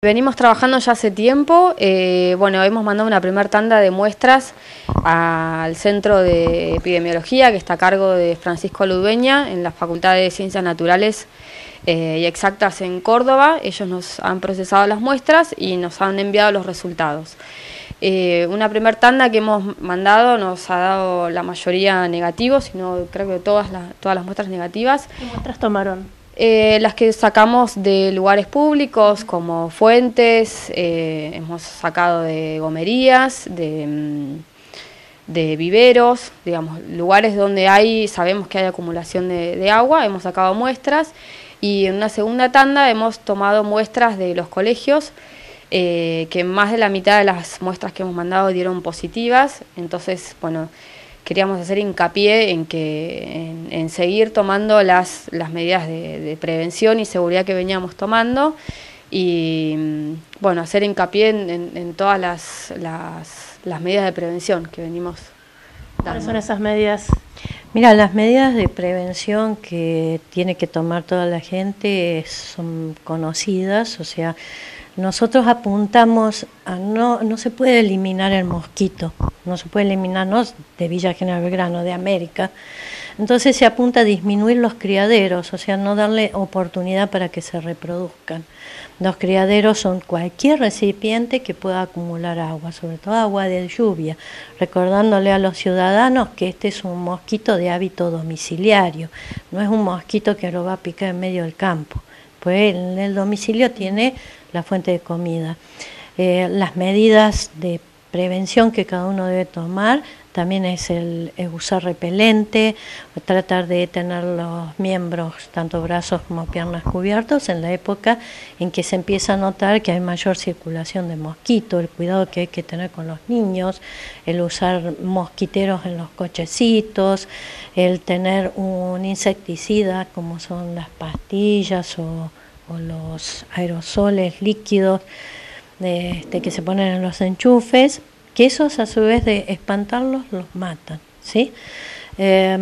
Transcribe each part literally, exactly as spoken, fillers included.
Venimos trabajando ya hace tiempo, eh, bueno, hemos mandado una primera tanda de muestras al Centro de Epidemiología, que está a cargo de Francisco Ludueña, en la Facultad de Ciencias Naturales eh, y Exactas en Córdoba. Ellos nos han procesado las muestras y nos han enviado los resultados. Eh, una primera tanda que hemos mandado nos ha dado la mayoría negativos, sino creo que todas las, todas las muestras negativas. ¿Qué muestras tomaron? Eh, las que sacamos de lugares públicos como fuentes, eh, hemos sacado de gomerías, de, de viveros, digamos, lugares donde hay, sabemos que hay acumulación de, de agua, hemos sacado muestras, y en una segunda tanda hemos tomado muestras de los colegios, eh, que más de la mitad de las muestras que hemos mandado dieron positivas. Entonces, bueno, queríamos hacer hincapié en que en, en seguir tomando las, las medidas de, de prevención y seguridad que veníamos tomando, y bueno, hacer hincapié en, en, en todas las, las, las medidas de prevención que venimos dando. ¿Cuáles son esas medidas? Mira, las medidas de prevención que tiene que tomar toda la gente son conocidas, o sea, nosotros apuntamos a no, no se puede eliminar el mosquito, no se puede eliminar, no de Villa General Belgrano, de América. Entonces se apunta a disminuir los criaderos, o sea, no darle oportunidad para que se reproduzcan. Los criaderos son cualquier recipiente que pueda acumular agua, sobre todo agua de lluvia, recordándole a los ciudadanos que este es un mosquito de hábito domiciliario, no es un mosquito que lo va a picar en medio del campo, pues en el domicilio tiene la fuente de comida. Eh, las medidas de prevención que cada uno debe tomar también es el, el usar repelente, tratar de tener los miembros, tanto brazos como piernas, cubiertos en la época en que se empieza a notar que hay mayor circulación de mosquitos, el cuidado que hay que tener con los niños, el usar mosquiteros en los cochecitos, el tener un insecticida como son las pastillas o, o los aerosoles líquidos de, este, que se ponen en los enchufes, que esos a su vez de espantarlos los matan, ¿sí? Eh,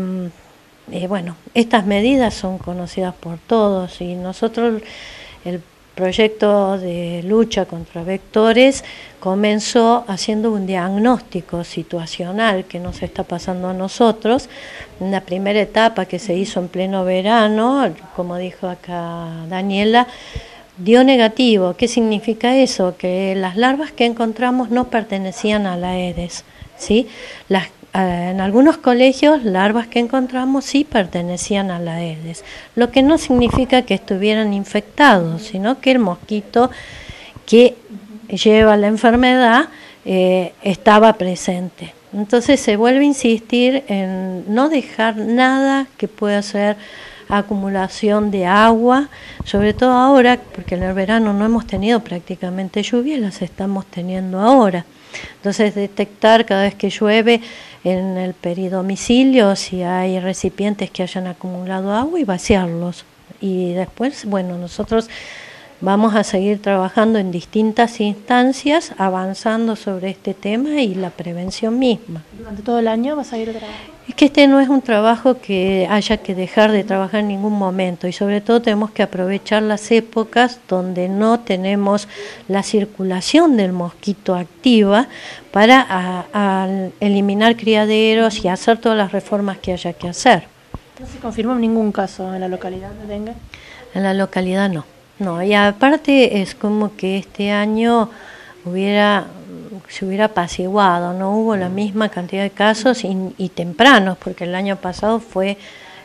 y bueno, estas medidas son conocidas por todos, y nosotros, el proyecto de lucha contra vectores comenzó haciendo un diagnóstico situacional que nos está pasando a nosotros. En la primera etapa, que se hizo en pleno verano, como dijo acá Daniela, dio negativo. ¿Qué significa eso? Que las larvas que encontramos no pertenecían a la Aedes, ¿sí? Las, eh, en algunos colegios, larvas que encontramos sí pertenecían a la Aedes, lo que no significa que estuvieran infectados, sino que el mosquito que lleva la enfermedad eh, estaba presente. Entonces se vuelve a insistir en no dejar nada que pueda ser acumulación de agua, sobre todo ahora, porque en el verano no hemos tenido prácticamente lluvia, las estamos teniendo ahora. Entonces detectar cada vez que llueve en el peridomicilio si hay recipientes que hayan acumulado agua y vaciarlos. Y después, bueno, nosotros vamos a seguir trabajando en distintas instancias, avanzando sobre este tema y la prevención misma. ¿Durante todo el año vas a ir a trabajar? Es que este no es un trabajo que haya que dejar de trabajar en ningún momento, y sobre todo tenemos que aprovechar las épocas donde no tenemos la circulación del mosquito activa para a, a eliminar criaderos y hacer todas las reformas que haya que hacer. ¿No se confirmó ningún caso en la localidad de dengue? En la localidad no. No, y aparte es como que este año hubiera se hubiera apaciguado, no hubo la misma cantidad de casos y, y tempranos, porque el año pasado fue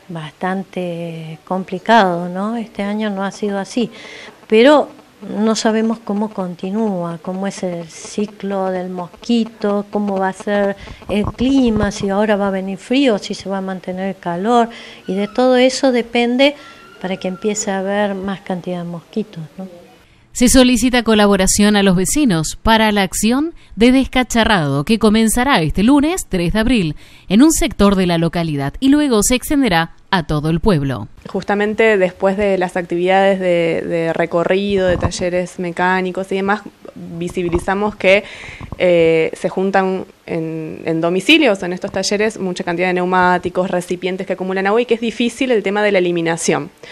bastante complicado, ¿no? Este año no ha sido así, pero no sabemos cómo continúa, cómo es el ciclo del mosquito, cómo va a ser el clima, si ahora va a venir frío, si se va a mantener calor, y de todo eso depende para que empiece a haber más cantidad de mosquitos, ¿no? Se solicita colaboración a los vecinos para la acción de descacharrado que comenzará este lunes tres de abril en un sector de la localidad y luego se extenderá a todo el pueblo. Justamente después de las actividades de, de recorrido, de talleres mecánicos y demás, visibilizamos que eh, se juntan en, en domicilios, en estos talleres, mucha cantidad de neumáticos, recipientes que acumulan agua y que es difícil el tema de la eliminación.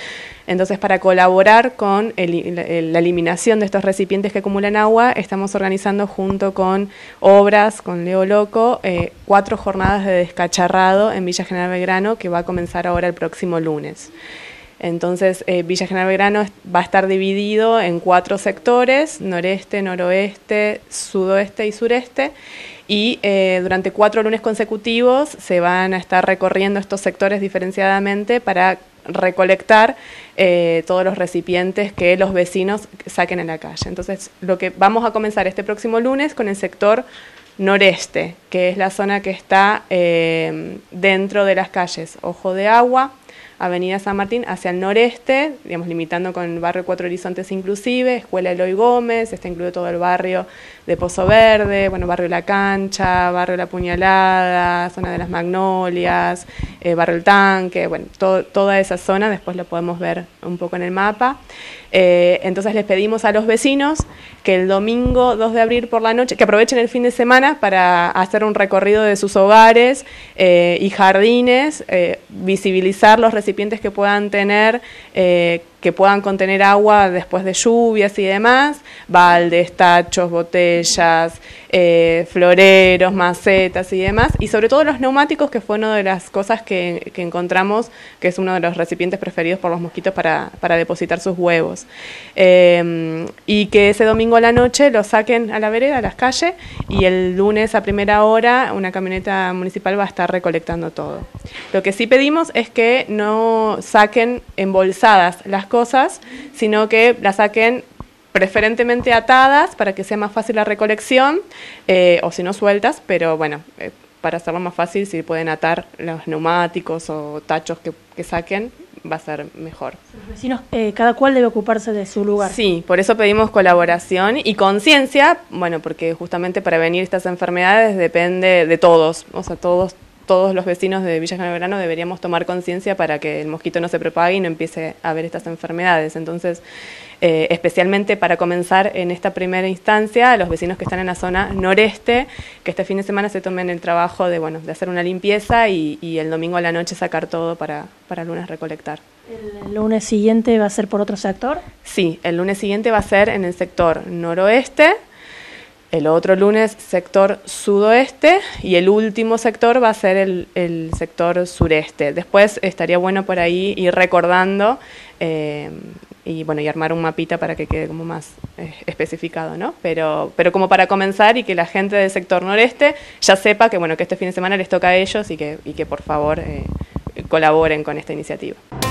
Entonces, para colaborar con el, el, la eliminación de estos recipientes que acumulan agua, estamos organizando junto con Obras, con Leo Loco, eh, cuatro jornadas de descacharrado en Villa General Belgrano, que va a comenzar ahora el próximo lunes. Entonces, eh, Villa General Belgrano va a estar dividido en cuatro sectores: noreste, noroeste, sudoeste y sureste. Y eh, durante cuatro lunes consecutivos se van a estar recorriendo estos sectores diferenciadamente para recolectar eh, todos los recipientes que los vecinos saquen en la calle. Entonces, lo que vamos a comenzar este próximo lunes con el sector noreste, que es la zona que está eh, dentro de las calles Ojo de Agua, Avenida San Martín, hacia el noreste, digamos, limitando con el barrio Cuatro Horizontes inclusive, Escuela Eloy Gómez, está incluido todo el barrio de Pozo Verde, bueno, barrio La Cancha, barrio La Puñalada, zona de las Magnolias, eh, barrio El Tanque, bueno, todo, toda esa zona, después lo podemos ver un poco en el mapa. Eh, entonces les pedimos a los vecinos que el domingo dos de abril por la noche, que aprovechen el fin de semana para hacer un recorrido de sus hogares eh, y jardines, eh, visibilizar los recipientes que puedan tener, eh, que puedan contener agua después de lluvias y demás, baldes, tachos, botellas, eh, floreros, macetas y demás, y sobre todo los neumáticos, que fue una de las cosas que, que encontramos, que es uno de los recipientes preferidos por los mosquitos para, para depositar sus huevos. Eh, y que ese domingo a la noche lo saquen a la vereda, a las calles, y el lunes a primera hora una camioneta municipal va a estar recolectando todo. Lo que sí pedimos es que no saquen embolsadas las cosas, sino que las saquen preferentemente atadas para que sea más fácil la recolección, eh, o si no sueltas, pero bueno, eh, para hacerlo más fácil, si pueden atar los neumáticos o tachos que, que saquen, va a ser mejor. Los vecinos, eh, cada cual debe ocuparse de su lugar. Sí, por eso pedimos colaboración y conciencia, bueno, porque justamente prevenir estas enfermedades depende de todos, o sea, todos todos los vecinos de Villa General Belgrano deberíamos tomar conciencia para que el mosquito no se propague y no empiece a haber estas enfermedades. Entonces, eh, especialmente para comenzar en esta primera instancia, a los vecinos que están en la zona noreste, que este fin de semana se tomen el trabajo de, bueno, de hacer una limpieza y, y el domingo a la noche sacar todo para, para el lunes recolectar. ¿El lunes siguiente va a ser por otro sector? Sí, el lunes siguiente va a ser en el sector noroeste, el otro lunes sector sudoeste y el último sector va a ser el, el sector sureste. Después estaría bueno por ahí ir recordando eh, y bueno y armar un mapita para que quede como más eh, especificado, ¿no? Pero, pero como para comenzar y que la gente del sector noreste ya sepa que bueno que este fin de semana les toca a ellos y que, y que por favor eh, colaboren con esta iniciativa.